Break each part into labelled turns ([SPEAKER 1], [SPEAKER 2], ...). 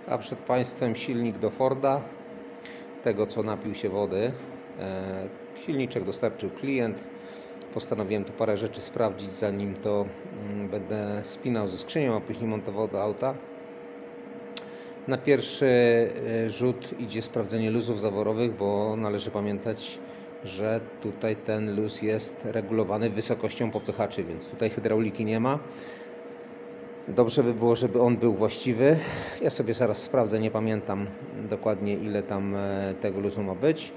[SPEAKER 1] A przed Państwem silnik do Forda, tego co napił się wody. Silniczek dostarczył klient. Postanowiłem tu parę rzeczy sprawdzić, zanim to będę spinał ze skrzynią, a później montował do auta. Na pierwszy rzut idzie sprawdzenie luzów zaworowych, bo należy pamiętać, że tutaj ten luz jest regulowany wysokością popychaczy, więc tutaj hydrauliki nie ma. Dobrze by było, żeby on był właściwy. Ja sobie zaraz sprawdzę, nie pamiętam dokładnie, ile tam tego luzu ma być.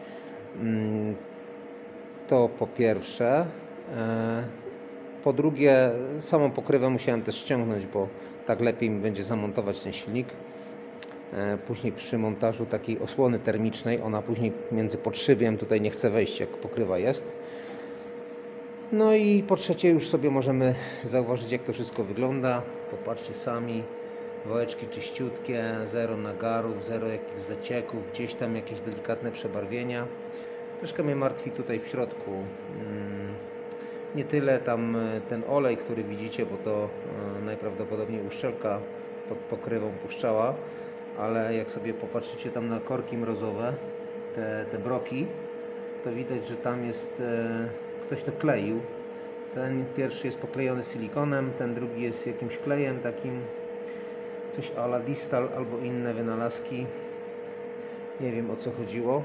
[SPEAKER 1] To po pierwsze. Po drugie, samą pokrywę musiałem też ściągnąć, bo tak lepiej mi będzie zamontować ten silnik. Później przy montażu takiej osłony termicznej, ona później między podszybiem tutaj nie chce wejść, jak pokrywa jest. No i po trzecie już sobie możemy zauważyć, jak to wszystko wygląda. Popatrzcie sami, wałeczki czyściutkie, zero nagarów, zero jakichś zacieków, gdzieś tam jakieś delikatne przebarwienia. Troszkę mnie martwi tutaj w środku nie tyle tam ten olej, który widzicie, bo to najprawdopodobniej uszczelka pod pokrywą puszczała, ale jak sobie popatrzycie tam na korki mrozowe, te broki, to widać, że tam jest ktoś to kleił. Ten pierwszy jest poklejony silikonem, ten drugi jest jakimś klejem takim, coś a la Distal albo inne wynalazki. Nie wiem, o co chodziło.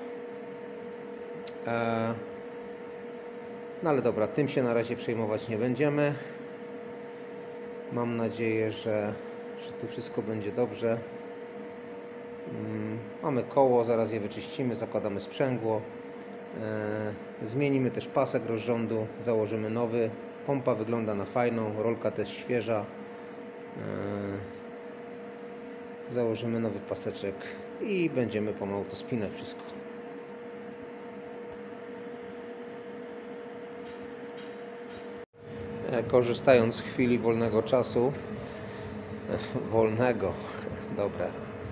[SPEAKER 1] No ale dobra, tym się na razie przejmować nie będziemy. Mam nadzieję, że tu wszystko będzie dobrze. Mamy koło, zaraz je wyczyścimy, zakładamy sprzęgło. Zmienimy też pasek rozrządu, założymy nowy. Pompa wygląda na fajną, rolka też świeża. Założymy nowy paseczek i będziemy pomału to spinać wszystko. Korzystając z chwili wolnego czasu, dobre,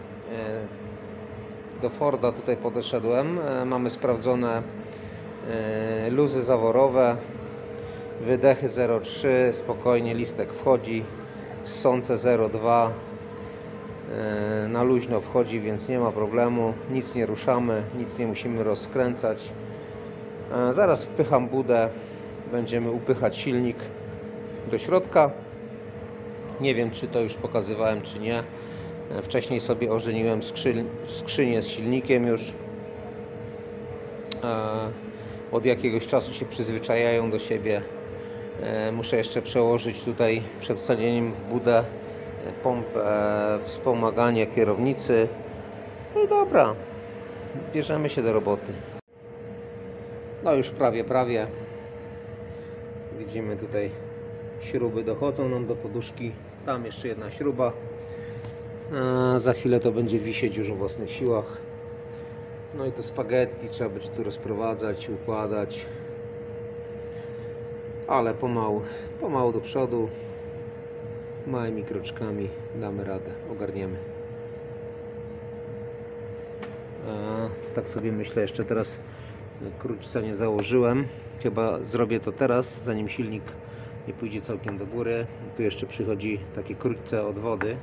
[SPEAKER 1] do Forda tutaj podeszedłem. Mamy sprawdzone luzy zaworowe, wydechy 0,3, spokojnie listek wchodzi, ssące 0,2, na luźno wchodzi, więc nie ma problemu, nic nie ruszamy, nic nie musimy rozkręcać. Zaraz wpycham budę, będziemy upychać silnik do środka. Nie wiem, czy to już pokazywałem, czy nie. Wcześniej sobie ożeniłem skrzynię z silnikiem już. Od jakiegoś czasu się przyzwyczajają do siebie. Muszę jeszcze przełożyć tutaj przed wsadzeniem w budę pompę, wspomaganie kierownicy. No i dobra, bierzemy się do roboty. No już prawie. Widzimy tutaj śruby dochodzą nam do poduszki. Tam jeszcze jedna śruba. Za chwilę to będzie wisieć już o własnych siłach. No i to spaghetti trzeba będzie tu rozprowadzać, układać. Ale pomału do przodu. Małymi kroczkami damy radę, ogarniemy. Tak sobie myślę, jeszcze teraz kruczca nie założyłem. Chyba zrobię to teraz, zanim silnik nie pójdzie całkiem do góry. Tu jeszcze przychodzi takie krótce od wody.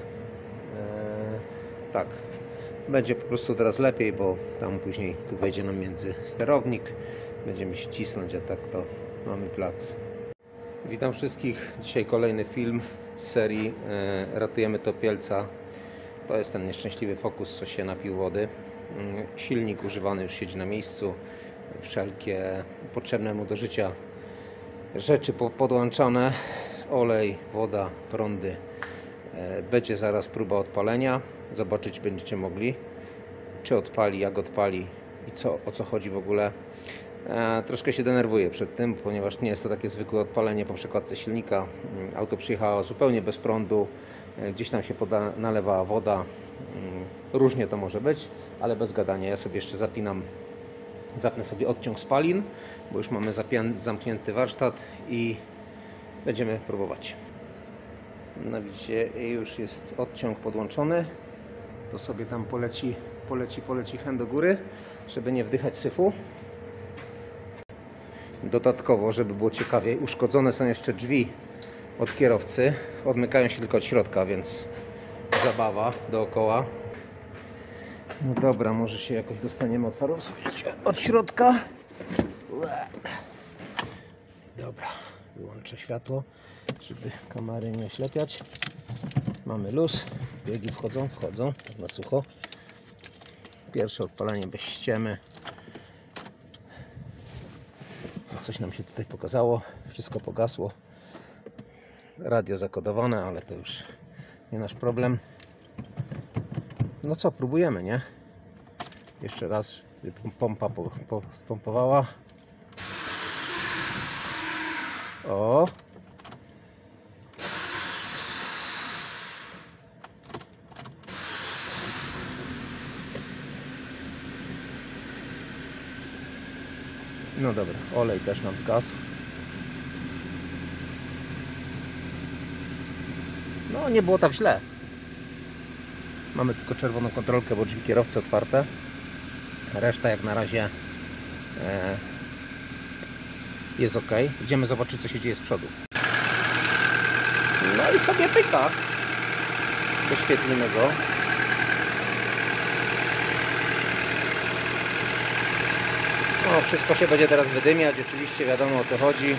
[SPEAKER 1] Tak, będzie po prostu teraz lepiej, bo tam później tu wejdzie nam między sterownik. Będziemy się cisnąć, a tak to mamy plac. Witam wszystkich. Dzisiaj kolejny film z serii Ratujemy Topielca. To jest ten nieszczęśliwy Focus, co się napił wody. Silnik używany już siedzi na miejscu. Wszelkie potrzebne mu do życia rzeczy podłączone. Olej, woda, prądy. Będzie zaraz próba odpalenia. Zobaczyć będziecie mogli, czy odpali, jak odpali i o co chodzi w ogóle. Troszkę się denerwuję przed tym, ponieważ nie jest to takie zwykłe odpalenie po przekładce silnika. Auto przyjechało zupełnie bez prądu. Gdzieś tam się nalewała woda. Różnie to może być, ale bez gadania. Ja sobie jeszcze zapnę sobie odciąg spalin, bo już mamy zamknięty warsztat i będziemy próbować. No widzicie, już jest odciąg podłączony. To sobie tam poleci hen do góry, żeby nie wdychać syfu. Dodatkowo, żeby było ciekawiej, uszkodzone są jeszcze drzwi od kierowcy. Odmykają się tylko od środka, więc zabawa dookoła. No dobra, może się jakoś dostaniemy od środka. Dobra, wyłączę światło, żeby kamery nie oślepiać. Mamy luz, biegi wchodzą, tak na sucho. Pierwsze odpalenie bez ściemy. Coś nam się tutaj pokazało, wszystko pogasło. Radio zakodowane, ale to już nie nasz problem. No co, próbujemy, nie? Jeszcze raz, żeby pompa spompowała. O! No dobra, olej też nam zgasł. No nie było tak źle. Mamy tylko czerwoną kontrolkę, bo drzwi kierowcy otwarte. Reszta jak na razie jest ok. Idziemy zobaczyć, co się dzieje z przodu. No i sobie pyka. Doświetlimy go. No, wszystko się będzie teraz wydymiać, oczywiście wiadomo, o co chodzi.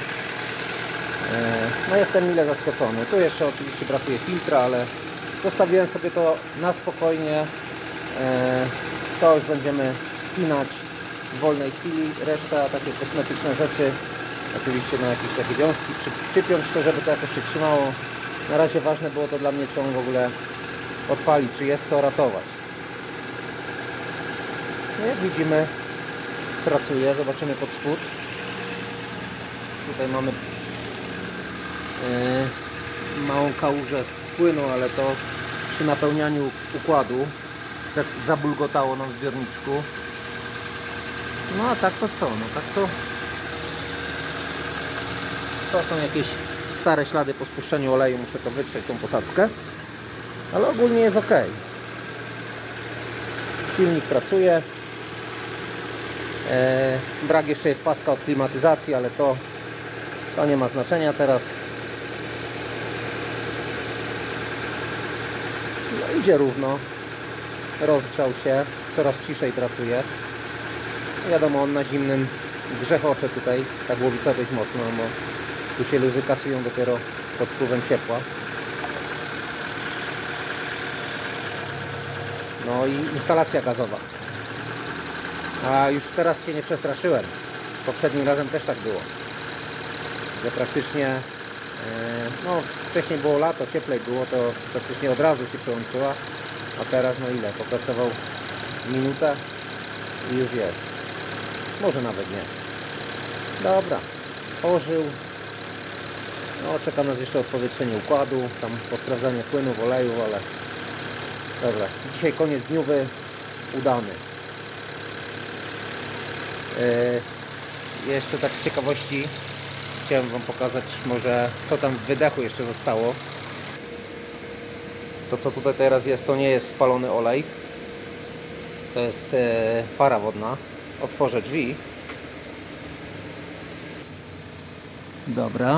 [SPEAKER 1] No jestem mile zaskoczony. Tu jeszcze oczywiście brakuje filtra, ale zostawiłem sobie to na spokojnie. To już będziemy spinać w wolnej chwili. Reszta takie kosmetyczne rzeczy, oczywiście na jakieś takie wiązki przypiąć to, żeby to jakoś się trzymało. Na razie ważne było to dla mnie, czy on w ogóle odpali, czy jest co ratować. No jak widzimy, pracuje. Zobaczymy pod spód. Tutaj mamy małą kałużę z płynu, ale to przy napełnianiu układu zabulgotało nam w zbiorniczku. No a tak to co? No tak to są jakieś stare ślady po spuszczeniu oleju. Muszę to wytrzeć, tą posadzkę, ale ogólnie jest ok. Silnik pracuje. Brak jeszcze jest paska od klimatyzacji, ale to nie ma znaczenia teraz. No, idzie równo, rozgrzał się, coraz ciszej pracuje. Wiadomo, on na zimnym grzechocze tutaj, ta głowica dość mocno, bo tu się luzy kasują dopiero pod wpływem ciepła. No i instalacja gazowa. A już teraz się nie przestraszyłem. Poprzednim razem też tak było. Że praktycznie, no wcześniej było lato, cieplej było, to praktycznie od razu się przełączyła. A teraz no ile? Popracował minutę i już jest. Może nawet nie. Dobra, ożył. No czeka nas jeszcze odpowietrzenie układu, tam posprawdzanie płynów, oleju, ale dobra. Dzisiaj koniec dniowy udany. Jeszcze tak z ciekawości chciałem Wam pokazać może co tam w wydechu jeszcze zostało. To co tutaj teraz jest, to nie jest spalony olej, to jest para wodna. Otworzę drzwi. Dobra.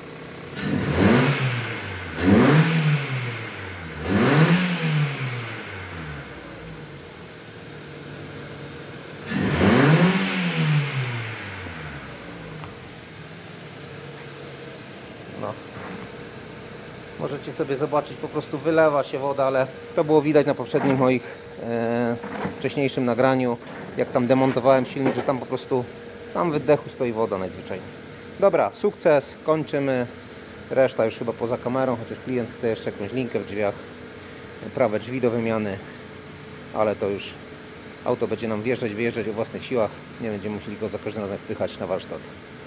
[SPEAKER 1] No. Możecie sobie zobaczyć, po prostu wylewa się woda, ale to było widać na poprzednim moich wcześniejszym nagraniu, jak tam demontowałem silnik, że tam po prostu tam w wydechu stoi woda najzwyczajniej. Dobra, sukces, kończymy. Reszta już chyba poza kamerą, chociaż klient chce jeszcze jakąś linkę w drzwiach, prawe drzwi do wymiany, ale to już auto będzie nam wyjeżdżać o własnych siłach, nie będziemy musieli go za każdym razem wpychać na warsztat.